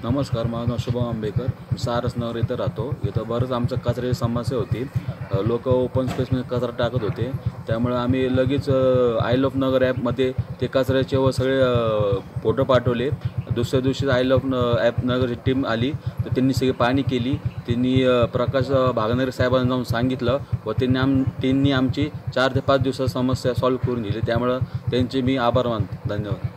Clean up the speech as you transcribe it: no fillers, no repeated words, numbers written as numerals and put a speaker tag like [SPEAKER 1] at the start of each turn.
[SPEAKER 1] नमस्कार, माझं नाव शुभम आंबेकर. मी सारसनगर इथं राहतो. इथं बरंच आमच्या कचऱ्याची समस्या होती. लोक ओपन स्पेसमध्ये कचरा टाकत होते. त्यामुळे आम्ही लगेच आय लव्ह नगर ॲपमध्ये ते कचऱ्याचे व सगळे फोटो पाठवले. दुसऱ्या दिवशी आय लव्ह ॲप नगरची टीम आली, तर त्यांनी सगळी पाहणी केली. त्यांनी प्रकाश भागनगरे साहेबांना जाऊन सांगितलं व त्यांनी आमची 4 ते 5 दिवसात समस्या सॉल्व्ह करून दिली. त्यामुळं त्यांचे मी आभार मानतो. धन्यवाद.